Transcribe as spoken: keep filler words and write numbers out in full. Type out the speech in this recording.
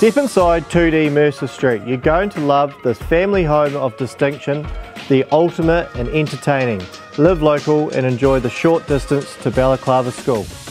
Step inside two D Mercer Street. You're going to love this family home of distinction, the ultimate in entertaining. Live local and enjoy the short distance to Balaclava School.